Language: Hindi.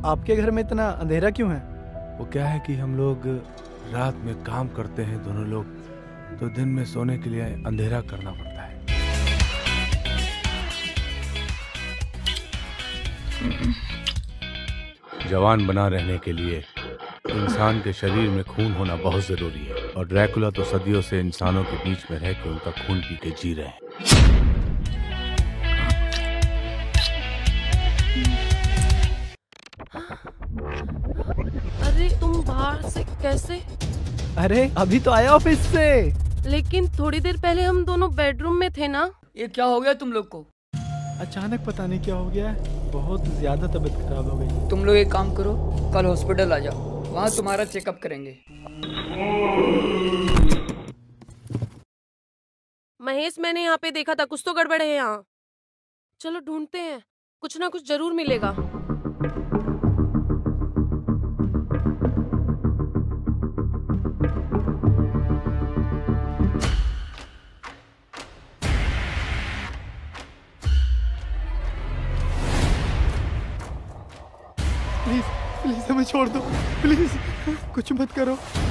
आपके घर में इतना अंधेरा क्यों है? वो क्या है कि हम लोग रात में काम करते हैं दोनों लोग, तो दिन में सोने के लिए अंधेरा करना पड़ता है। जवान बना रहने के लिए इंसान के शरीर में खून होना बहुत जरूरी है, और ड्रैकुला तो सदियों से इंसानों के बीच में रह के उनका खून पी के जी रहे हैं। अरे तुम बाहर से कैसे? अरे अभी तो आया ऑफिस से। लेकिन थोड़ी देर पहले हम दोनों बेडरूम में थे ना। ये क्या हो गया तुम लोग को? अचानक पता नहीं क्या हो गया है, बहुत ज्यादा तबीयत खराब हो गई। तुम लोग एक काम करो, कल हॉस्पिटल आ जाओ, वहाँ तुम्हारा चेकअप करेंगे। महेश, मैंने यहाँ पे देखा था, कुछ तो गड़बड़ है यहाँ। चलो ढूंढते हैं, कुछ ना कुछ जरूर मिलेगा। प्लीज प्लीज हमें छोड़ दो, प्लीज कुछ मत करो।